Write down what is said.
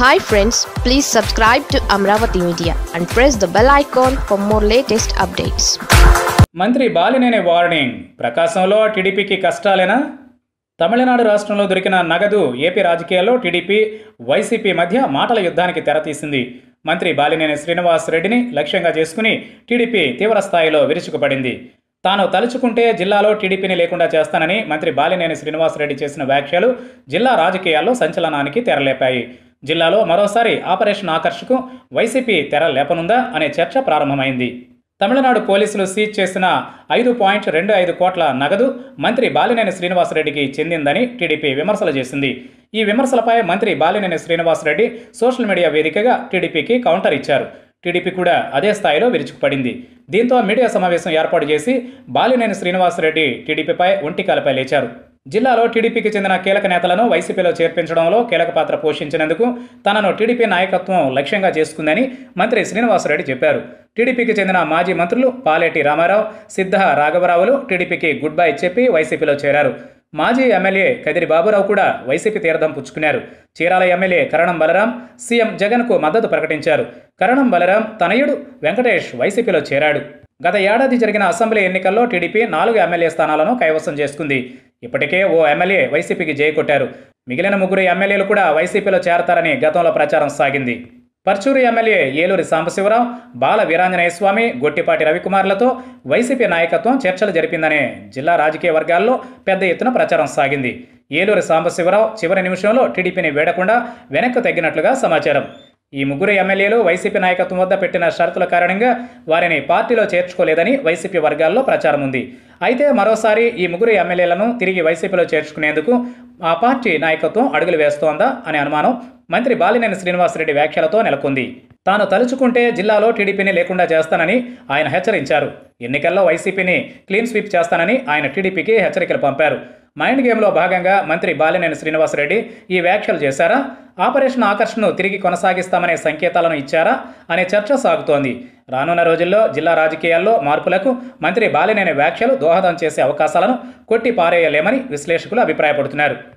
Hi friends, please subscribe to Amaravathi Media and press the bell icon for more latest updates. మంత్రి Balineni warning, ప్రకాశంలో టీడీపీకి కష్టాలేనా? తమిళనాడు రాష్ట్రంలో దొరికిన నగదు AP రాజకీయాల్లో టీడీపీ, వైసీపీ మధ్య మాటల యుద్ధానికి తెరతీసింది. మంత్రి బాలినేని శ్రీనివాస్ రెడ్డిని లక్ష్యంగా చేసుకుని టీడీపీ తీవ్ర స్థాయిలో విరుచుకుపడింది. తాను తలుచుకుంటే జిల్లాలో టీడీపీని లేకుండా చేస్తానని మంత్రి బాలినేని శ్రీనివాస్ రెడ్డి చేసిన వ్యాఖ్యలు జిల్లా రాజకీయాల్లో సంచలనానికి తెరలేపాయి. జిల్లాలో మరోసారి ఆపరేషన్ ఆకర్షకు వైసీపీ తెర లేపనుందా అనే చర్చ ప్రారంభమైంది. తమిళనాడు పోలీసులు సీజ్ చేసిన 5.25 కోట్ల నగదు మంత్రి బాలినేని శ్రీనివాసరెడ్డికి చెందిందని టీడీపీ విమర్శలు చేసింది. ఈ విమర్శలపై మంత్రి బాలినేని శ్రీనివాసరెడ్డి సోషల్ మీడియా వేదికగా టీడీపీకి కౌంటర్ ఇచ్చారు. టీడీపీ కూడా అదే స్థాయిలో విరుచుకుపడింది. దీంతో మీడియా సమావేశం ఏర్పాటు చేసి బాలినేని శ్రీనివాసరెడ్డి టీడీపీపై ఒంటికాలపై లేచారు. జిల్లాలో టీడీపీకి చెందిన కీలక నేతలను వైసీపీలో చేర్పించడంలో కీలక పాత్ర పోషించినందుకు తనను టీడీపీ నాయకత్వం లక్ష్యంగా చేసుకుందని మంత్రి శ్రీనివాసరెడ్డి చెప్పారు. టీడీపీకి చెందిన మాజీ మంత్రులు పాలేటి రామారావు, సిద్ధ రాఘవరావులు టీడీపీకి గుడ్ బై చెప్పి వైసీపీలో చేరారు. మాజీ ఎమ్మెల్యే కదిరి బాబురావు కూడా వైసీపీ తీర్థం పుచ్చుకున్నారు. చీరాల ఎమ్మెల్యే కరణం బలరాం సీఎం జగన్కు మద్దతు ప్రకటించారు. కరణం బలరాం తనయుడు వెంకటేష్ వైసీపీలో చేరాడు. గత ఏడాది జరిగిన అసెంబ్లీ ఎన్నికల్లో టీడీపీ 4 ఎమ్మెల్యే స్థానాలను కైవసం చేసుకుంది. ఇప్పటికే ఓ ఎమ్మెల్యే వైసీపీకి జై కొట్టారు. మిగిలిన 3 ఎమ్మెల్యేలు కూడా వైసీపీలో చేరతారని గతంలో ప్రచారం సాగింది. పర్చూరు ఎమ్మెల్యే ఏలూరి సాంబశివరావు, బాల వీరాంజనేయ స్వామి, గొట్టిపాటి రవికుమార్లతో వైసీపీ నాయకత్వం చర్చలు జరిపిందనే జిల్లా రాజకీయ వర్గాల్లో పెద్ద ఎత్తున ప్రచారం సాగింది. ఏలూరి సాంబశివరావు చివరి నిమిషంలో టీడీపీని వీడకుండా వెనక్కు తగ్గినట్లుగా సమాచారం. ఈ 3 ఎమ్మెల్యేలు వైసీపీ నాయకత్వం వద్ద పెట్టిన షరతుల కారణంగా వారిని పార్టీలో చేర్చుకోలేదని వైసీపీ వర్గాల్లో ప్రచారం ఉంది. అయితే మరోసారి ఈ 3 ఎమ్మెల్యేలను తిరిగి వైసీపీలో చేర్చుకునేందుకు ఆ పార్టీ నాయకత్వం అడుగులు వేస్తోందా అనే అనుమానం మంత్రి బాలినేని శ్రీనివాసరెడ్డి వ్యాఖ్యలతో నెలకొంది. తాను తలుచుకుంటే జిల్లాలో టీడీపీని లేకుండా చేస్తానని ఆయన హెచ్చరించారు. ఎన్నికల్లో వైసీపీని క్లీన్ స్వీప్ చేస్తానని ఆయన టీడీపీకి హెచ్చరికలు పంపారు. మైండ్ గేమ్లో భాగంగా మంత్రి బాలినేని శ్రీనివాసరెడ్డి ఈ వ్యాఖ్యలు చేశారా? ఆపరేషన్ ఆకర్షణను తిరిగి కొనసాగిస్తామనే సంకేతాలను ఇచ్చారా అనే చర్చ సాగుతోంది. రానున్న రోజుల్లో జిల్లా రాజకీయాల్లో మార్పులకు మంత్రి బాలినేని వ్యాఖ్యలు దోహదం చేసే అవకాశాలను కొట్టి పారేయలేమని విశ్లేషకులు అభిప్రాయపడుతున్నారు.